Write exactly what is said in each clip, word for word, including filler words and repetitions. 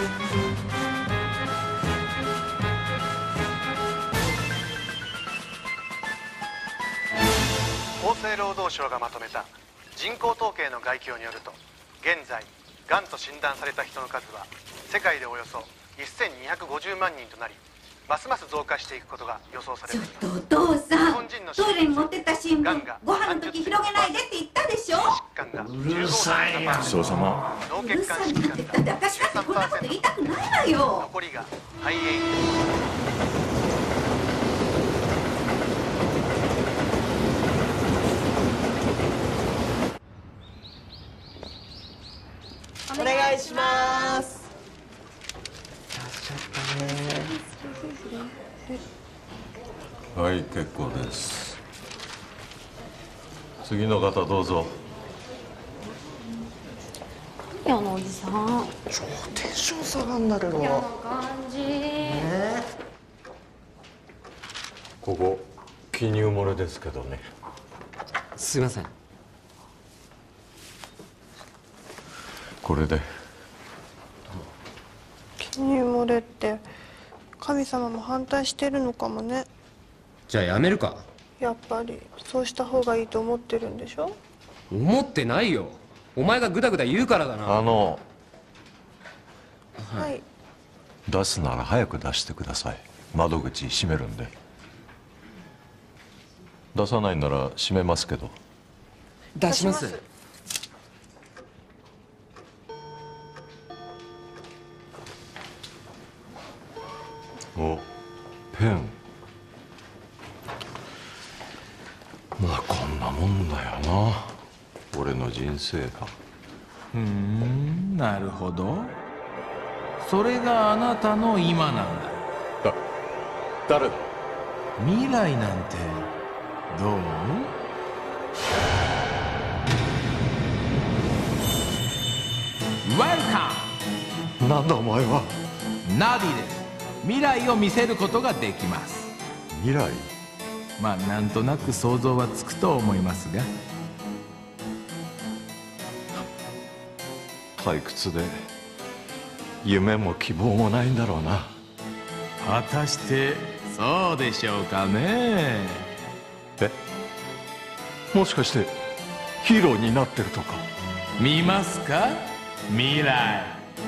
厚生労働省がまとめた人口統計の概況によると、現在がんと診断された人の数は世界でおよそせんにひゃくごじゅうまんにんとなり、ますます増加していくことが予想されています。 ちょっとお父さん、トイレに持ってった新聞ご飯の時広げないでって言ったでしょ。 うるさいよ。ごちそうさま。 うるさいなんて言ったって私だってこんなこと言いたくないわよ。 残りが肺炎。 お願いします。 はい、結構です。次の方どうぞ。 あのおじさん、 超テンション下がんだけど。 嫌な感じ。 ね、 ここ記入漏れですけどね。 すいません。 これで。 記入漏れって神様も反対してるのかもね。 じゃあやめるか。 やっぱりそうした方がいいと思ってるんでしょ。 思ってないよ。お前がグダグダ言うからだな。 あの、 はい。 出すなら早く出してください。窓口閉めるんで。出さないなら閉めますけど。 出します。 お、ペン。まあこんなもんだよな、俺の人生が。 ふーん、なるほど。それがあなたの今なんだ。 だ、誰だ？ 未来なんてどう？ウェルカム。なんだお前は。 ナディです。未来を見せることができます。 未来？ まあなんとなく想像はつくと思いますが。 退屈で夢も希望もないんだろうな。 果たしてそうでしょうかね。 え、もしかしてヒーローになってるとか？ 見ますか、未来。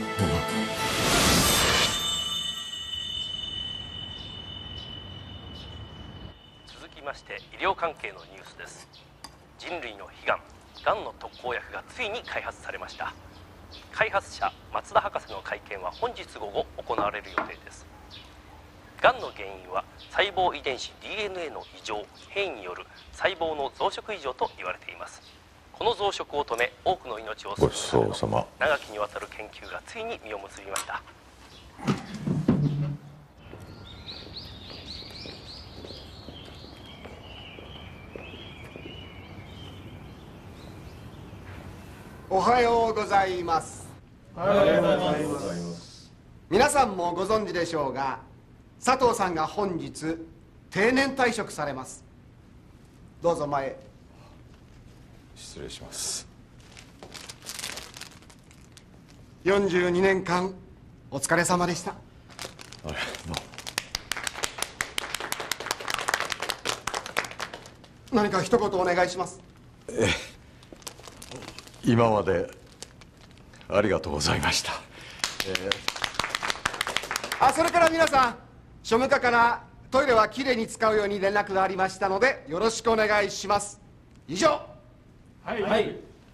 続きまして医療関係のニュースです。人類の悲願、がんの特効薬がついに開発されました。開発者松田博士の会見は本日午後行われる予定です。がんの原因は細胞遺伝子 ディーエヌエー の異常変異による細胞の増殖異常と言われています。この増殖を止め多くの命を救うごちそうさま。 長きにわたる研究がついに実を結びました。 おはようございます。おはようございます。皆さんもご存知でしょうが、佐藤さんが本日定年退職されます。どうぞ前へ。 失礼します。 よんじゅうにねんかんお疲れ様でした。 あれ、どう何か一言お願いします。 ええ、今までありがとうございました。えー、あ、それから皆さん、庶務課からトイレはきれいに使うように連絡がありましたのでよろしくお願いします。以上。 はい、はい。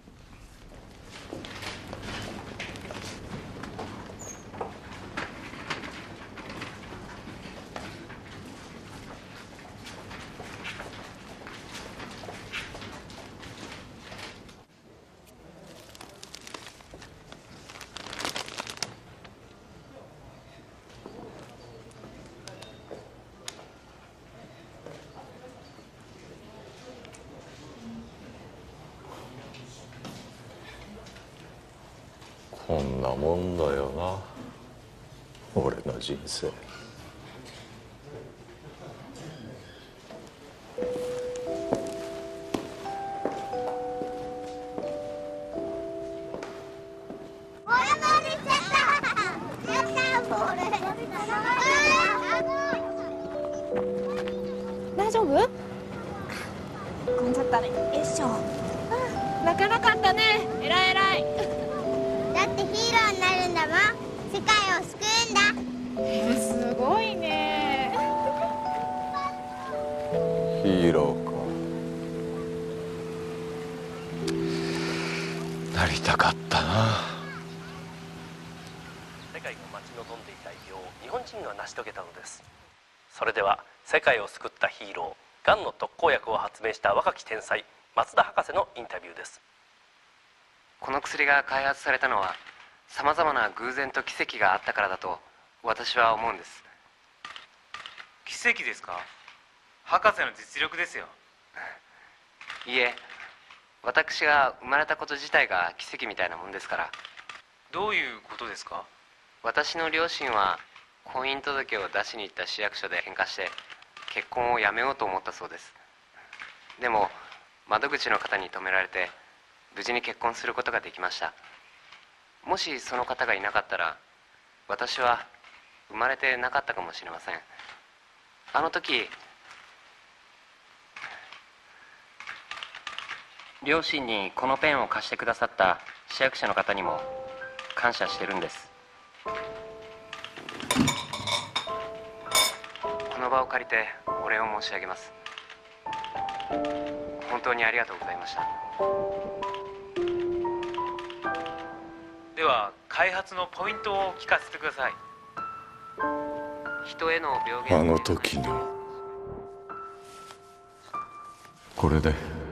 こんなもんだよな、俺の人生。 お山に行っちゃった。 大丈夫？ 混んじゃったね。よいしょ。 泣かなかったね。えらいえらい。 だってヒーローになるんだもん。世界を救うんだ。 えー、すごいね。 ヒーローか。なりたかったな。 世界が待ち望んでいた偉業を日本人が成し遂げたのです。それでは世界を救ったヒーロー、がんの特効薬を発明した若き天才松田博士のインタビューです。 この薬が開発されたのはさまざまな偶然と奇跡があったからだと私は思うんです。 奇跡ですか？博士の実力ですよ。 いいえ、私が生まれたこと自体が奇跡みたいなもんですから。 どういうことですか？ 私の両親は婚姻届を出しに行った市役所で喧嘩して結婚をやめようと思ったそうです。でも窓口の方に止められて無事に結婚することができました。もしその方がいなかったら私は生まれてなかったかもしれません。あの時両親にこのペンを貸してくださった市役所の方にも感謝してるんです。この場を借りてお礼を申し上げます。本当にありがとうございました。 では開発のポイントを聞かせてください。 人への病原あの時のこれで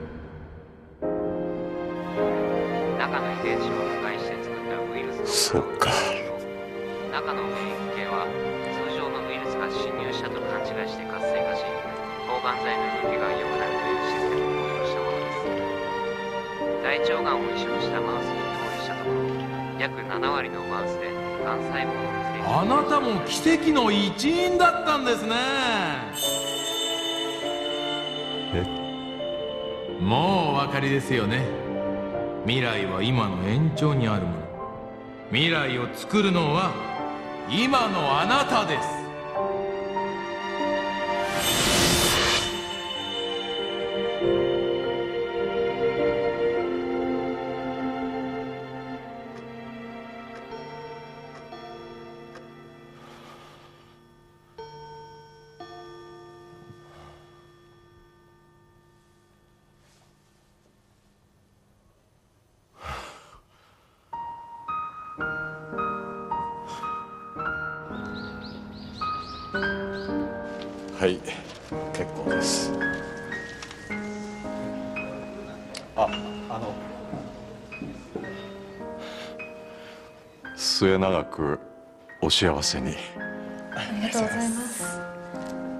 中の遺伝子を破壊して作ったウイルスのそうか。 中の免疫系は通常のウイルスが侵入したと勘違いして活性化し抗がん剤の分泌が良くなるというシステムを応用したものです。大腸がんを移植したマウスに投与したところ約ななわりのマウスでがん細胞の成長。 あなたも奇跡の一員だったんですね。 え？ もうお分かりですよね。未来は今の延長にあるもの。未来を作るのは今のあなたです。 はい、結構です。あ、あの末永くお幸せに。 ありがとうございます。